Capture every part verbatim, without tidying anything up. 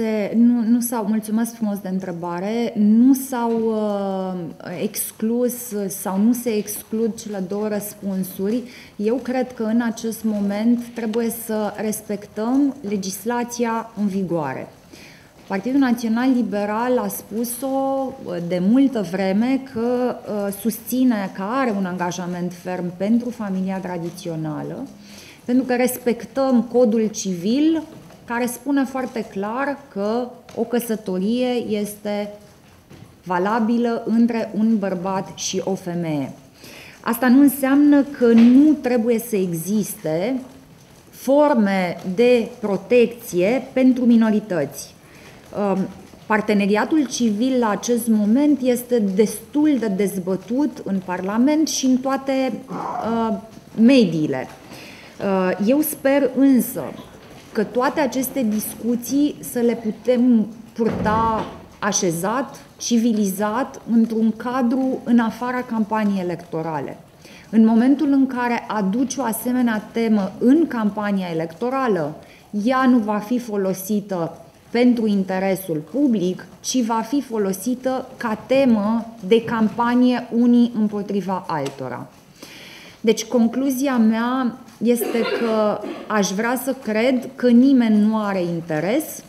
se, nu, nu s-au, mulțumesc frumos de întrebare, nu s-au uh, exclus sau nu se exclud cele două răspunsuri. Eu cred că în acest moment trebuie să respectăm legislația în vigoare. Partidul Național Liberal a spus-o de multă vreme că uh, susține, că are un angajament ferm pentru familia tradițională, pentru că respectăm codul civil care spune foarte clar că o căsătorie este valabilă între un bărbat și o femeie. Asta nu înseamnă că nu trebuie să existe forme de protecție pentru minorități. Parteneriatul civil la acest moment este destul de dezbătut în Parlament și în toate uh, mediile. Uh, eu sper însă că toate aceste discuții să le putem purta așezat, civilizat, într-un cadru în afara campaniei electorale. În momentul în care aduci o asemenea temă în campania electorală, ea nu va fi folosită pentru interesul public, ci va fi folosită ca temă de campanie unii împotriva altora. Deci concluzia mea este că aș vrea să cred că nimeni nu are interes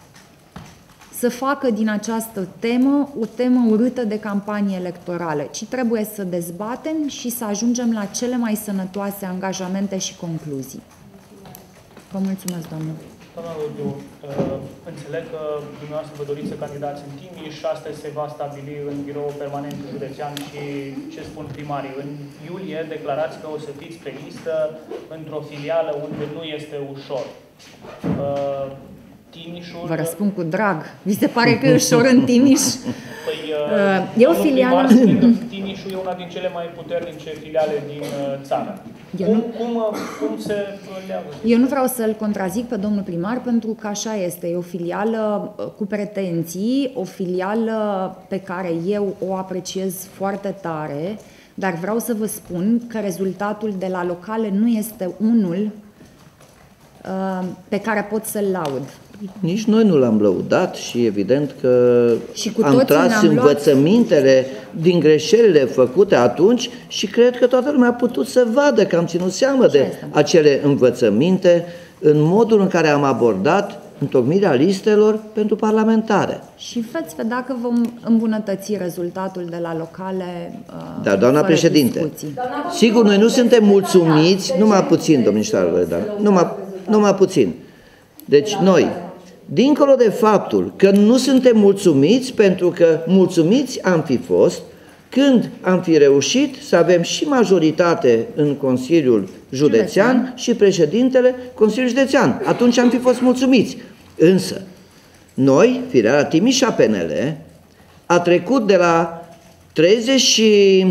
să facă din această temă o temă urâtă de campanie electorală, ci trebuie să dezbatem și să ajungem la cele mai sănătoase angajamente și concluzii. Vă mulțumesc, doamnă. Doamna Rudiu, înțeleg că dumneavoastră vă doriți să candidați în Timiș și astăzi se va stabili în birou permanent județean și ce spun primarii. În iulie declarați că o să fiți pe listă într-o filială unde nu este ușor. Timișul... Vă răspund cu drag. Vi se pare că e ușor în Timiș? Păi, uh, e o filială... Timișul e una din cele mai puternice filiale din țară. Eu cum, nu... cum, cum se leagă? Eu nu vreau să-l contrazic pe domnul primar, pentru că așa este. E o filială cu pretenții, o filială pe care eu o apreciez foarte tare, dar vreau să vă spun că rezultatul de la locale nu este unul uh, pe care pot să-l laud. Nici noi nu l-am lăudat și evident că și cu am tras învățămintele luat... din greșelile făcute atunci și cred că toată lumea a putut să vadă că am ținut seama de acele învățăminte în modul în care am abordat întocmirea listelor pentru parlamentare. Și veți vedea că vom îmbunătăți rezultatul de la locale. Uh, da, doamna președinte, discuții. Sigur, noi nu suntem mulțumiți, numai puțin, domnișoară, da, numai, numai puțin. Deci noi, dincolo de faptul că nu suntem mulțumiți, pentru că mulțumiți am fi fost când am fi reușit să avem și majoritate în Consiliul Județean și președintele Consiliului Județean. Atunci am fi fost mulțumiți. Însă, noi, filiala Timiș-A P N L, a trecut de la treizeci și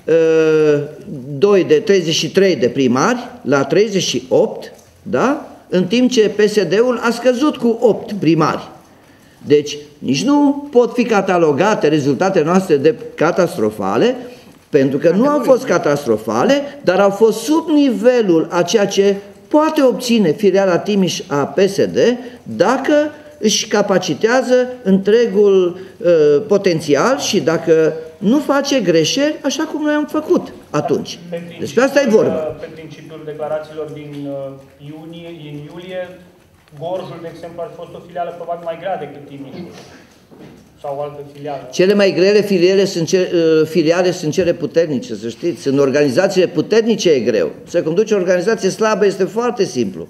doi de treizeci și trei de primari la treizeci și opt, da? În timp ce P S D-ul a scăzut cu opt primari. Deci nici nu pot fi catalogate rezultatele noastre de catastrofale, pentru că nu au fost catastrofale, dar au fost sub nivelul a ceea ce poate obține filiala Timiș a P S D dacă își capacitează întregul uh, potențial și dacă nu face greșeli așa cum noi am făcut atunci. Despre asta e vorba. Pe principiul declarațiilor din iunie, din iulie, Gorjul, de exemplu, ar fi fost o filială probabil mai grea decât Timișul sau o altă filială. Cele mai grele filiale sunt, ce, filiale sunt cele puternice, să știți. În organizațiile puternice e greu. Să conduci o organizație slabă este foarte simplu.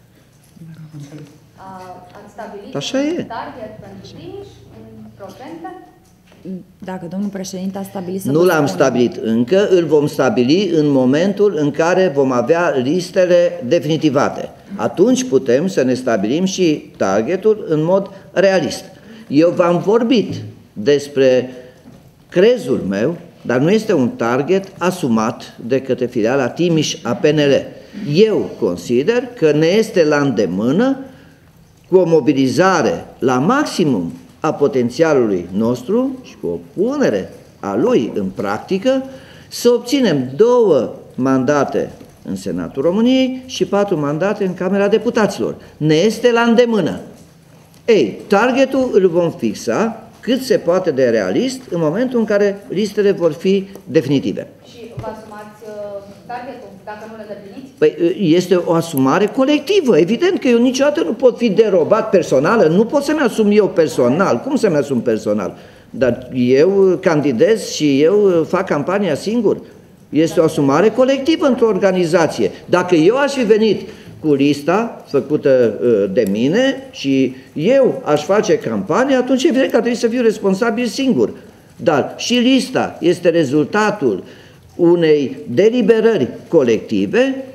Ați stabilit așa e. un target pentru Timiș în procente? Dacă domnul președinte a stabilit... Nu l-am stabilit încă, îl vom stabili în momentul în care vom avea listele definitivate. Atunci putem să ne stabilim și targetul în mod realist. Eu v-am vorbit despre crezul meu, dar nu este un target asumat de către filiala Timiș a P N L. Eu consider că ne este la îndemână, cu o mobilizare la maximum a potențialului nostru și cu o punere a lui în practică, să obținem două mandate în Senatul României și patru mandate în Camera Deputaților. Ne este la îndemână. Ei, targetul îl vom fixa cât se poate de realist în momentul în care listele vor fi definitive. Și vă asumați uh, targetul, dacă nu le îndepliniți? Păi este o asumare colectivă. Evident că eu niciodată nu pot fi derobat personal, nu pot să-mi asum eu personal. Cum să-mi asum personal? Dar eu candidez și eu fac campania singur. Este o asumare colectivă într-o organizație. Dacă eu aș fi venit cu lista făcută de mine și eu aș face campania, atunci evident că ar trebui să fiu responsabil singur. Dar și lista este rezultatul unei deliberări colective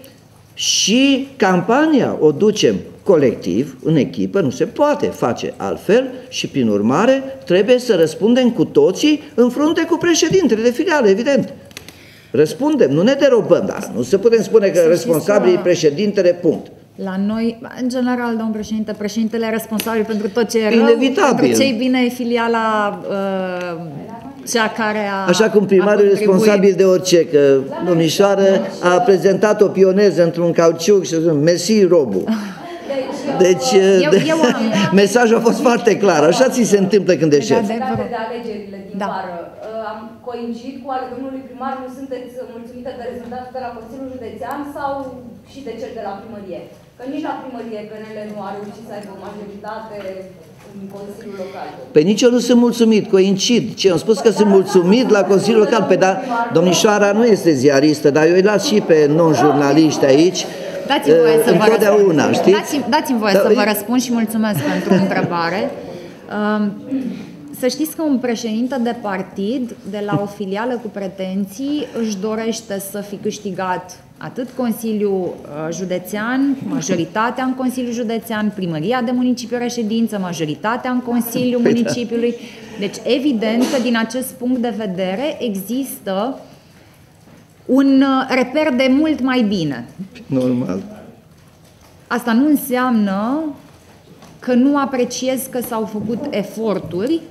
și campania o ducem colectiv, în echipă, nu se poate face altfel și, prin urmare, trebuie să răspundem cu toții în frunte cu președintele de filială, evident. Răspundem, nu ne derobăm, dar nu se putem spune că responsabil e președintele, punct. La noi, în general, domnul președinte, președintele e responsabil pentru tot ce e rău, inevitabil. Pentru ce-i bine e filiala uh, cea care a Așa cum primarul e responsabil de orice, că domnișoară a prezentat o pioneză într-un cauciuc și a zis, mersi, Robu. Deci, eu, de, eu am... mesajul a fost foarte clar. Așa ți se întâmplă când ești șef. Legate de alegerile din Da. vară, am coincid cu ale domnului primar, nu sunteți mulțumită de rezultatul de la Consiliul Județean sau și de cel de la primărie? Că nici la primărie P N L nu a reușit să aibă o majoritate în Consiliul Local. Pe nici eu nu sunt mulțumit, coincid. Ce, am spus că sunt mulțumit la Consiliul Local. Pe da, domnișoara nu este ziaristă, dar eu îi las și pe non-jurnaliști aici. Dați-mi voie să vă întotdeauna, răspund. știți? Dați-mi, dați-mi voie da, să vă răspund și mulțumesc pentru întrebare. Um, Să știți că un președinte de partid de la o filială cu pretenții își dorește să fi câștigat atât Consiliul Județean, majoritatea în Consiliul Județean, primăria de municipiu reședință, majoritatea în Consiliul păi Municipiului. Deci, evident că din acest punct de vedere există un reper de mult mai bine. Normal. Asta nu înseamnă că nu apreciez că s-au făcut eforturi,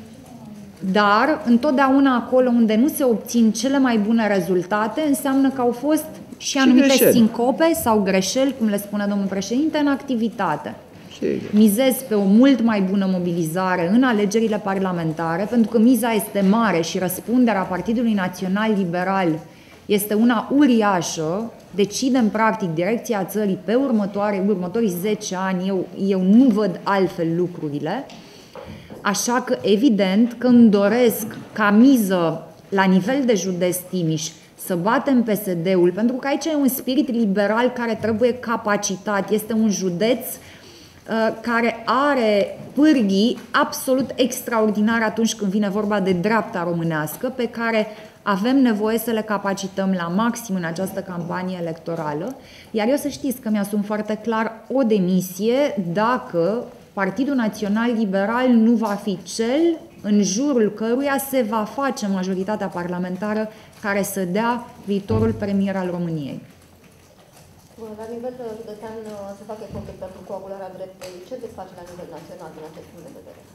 dar întotdeauna acolo unde nu se obțin cele mai bune rezultate, înseamnă că au fost și anumite greșeli. sincope sau greșeli, cum le spune domnul președinte, în activitate. Sigur. Mizez pe o mult mai bună mobilizare în alegerile parlamentare, pentru că miza este mare și răspunderea Partidului Național Liberal este una uriașă. Decidem practic direcția țării pe următoare, următorii zece ani. Eu, eu nu văd altfel lucrurile. Așa că, evident, că îmi doresc ca miză la nivel de județ Timiș să batem P S D-ul, pentru că aici e un spirit liberal care trebuie capacitat. Este un județ uh, care are pârghii absolut extraordinare atunci când vine vorba de dreapta românească, pe care avem nevoie să le capacităm la maxim în această campanie electorală. Iar eu să știți că mi-asum foarte clar o demisie dacă Partidul Național Liberal nu va fi cel în jurul căruia se va face majoritatea parlamentară care să dea viitorul premier al României. La nivel județean se fac eforturi pentru coagularea dreptei. Ce veți face la nivel național din acest punct de vedere?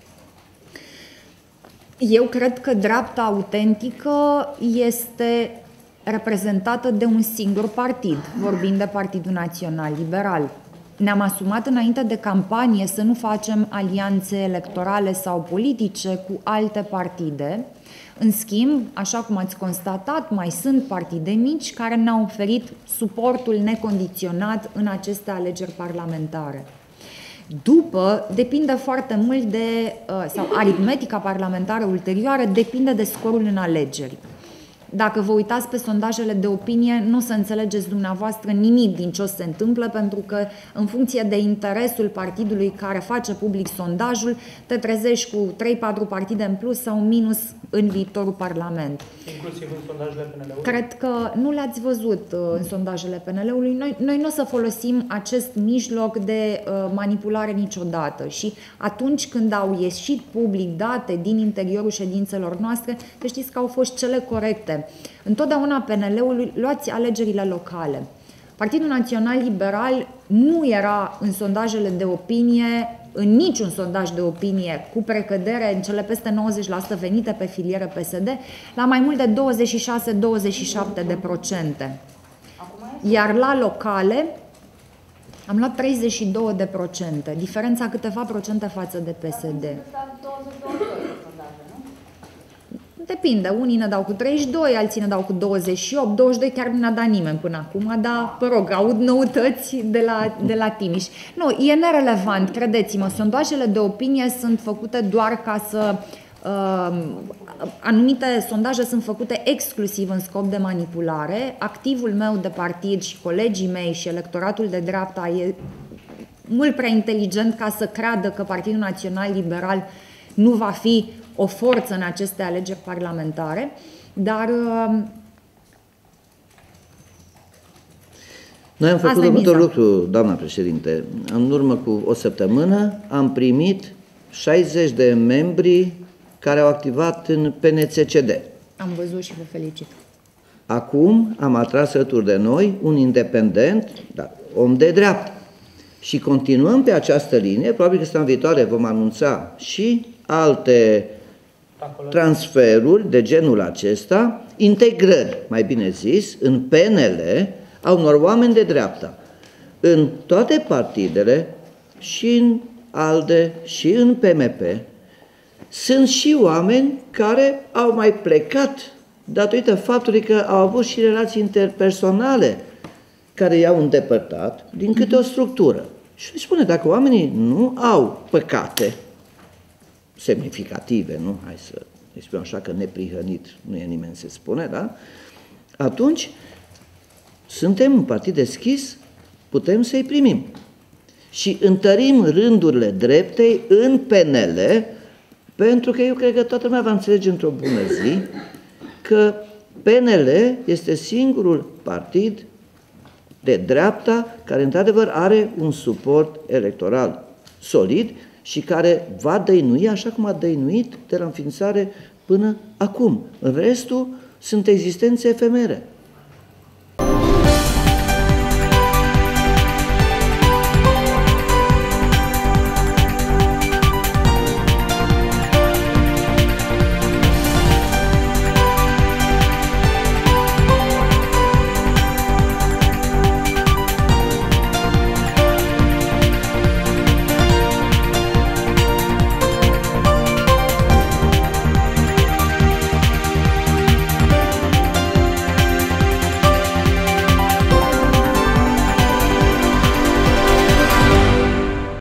Eu cred că dreapta autentică este reprezentată de un singur partid, vorbind de Partidul Național Liberal. Ne-am asumat înainte de campanie să nu facem alianțe electorale sau politice cu alte partide. În schimb, așa cum ați constatat, mai sunt partide mici care ne-au oferit suportul necondiționat în aceste alegeri parlamentare. După, depinde foarte mult de, sau aritmetica parlamentară ulterioară depinde de scorul în alegeri. Dacă vă uitați pe sondajele de opinie, nu o să înțelegeți dumneavoastră nimic din ce o să se întâmplă, pentru că în funcție de interesul partidului care face public sondajul, te trezești cu trei patru partide în plus sau minus în viitorul Parlament. Inclusiv în sondajele P N L-ului? Cred că nu le-ați văzut în sondajele P N L-ului. Noi, noi nu o să folosim acest mijloc de uh, manipulare niciodată și atunci când au ieșit public date din interiorul ședințelor noastre, să știți că au fost cele corecte. Întotdeauna P N L-ului, luați alegerile locale. Partidul Național Liberal nu era în sondajele de opinie, în niciun sondaj de opinie, cu precădere în cele peste nouăzeci la sută venite pe filieră P S D, la mai mult de douăzeci și șase douăzeci și șapte de procente. Iar la locale, Am luat treizeci și două de procente, diferența câteva procente față de P S D. Depinde, unii ne dau cu treizeci și doi, alții ne dau cu douăzeci și opt, douăzeci și doi chiar nu ne-a dat nimeni până acum, dar, vă rog, aud noutăți de la, de la Timiș. Nu, e nerelevant, credeți-mă, sondajele de opinie sunt făcute doar ca să... Uh, anumite sondaje sunt făcute exclusiv în scop de manipulare. Activul meu de partid și colegii mei și electoratul de dreapta e mult prea inteligent ca să creadă că Partidul Național Liberal nu va fi o forță în aceste alegeri parlamentare, dar noi am făcut următorul lucru, doamna președinte. În urmă cu o săptămână am primit șaizeci de membri care au activat în P N C C D. Am văzut și vă felicit. Acum am atras alături de noi un independent, da, om de dreapta. Și continuăm pe această linie, probabil că săptămâna viitoare vom anunța și alte transferuri de genul acesta, integrări, mai bine zis, în P N L a unor oameni de dreapta. În toate partidele, și în ALDE, și în P M P, sunt și oameni care au mai plecat datorită faptului că au avut și relații interpersonale care i-au îndepărtat din câte o structură. Și îi spune, dacă oamenii nu au păcate semnificative, nu? Hai să îi spunem așa că neprihănit nu e nimeni să spune, da? Atunci suntem un partid deschis, putem să-i primim. Și întărim rândurile dreptei în P N L, pentru că eu cred că toată lumea va înțelege într-o bună zi că P N L este singurul partid de dreapta care într-adevăr are un suport electoral solid și care va dăinui așa cum a dăinuit de la înființare până acum. În restul sunt existențe efemere.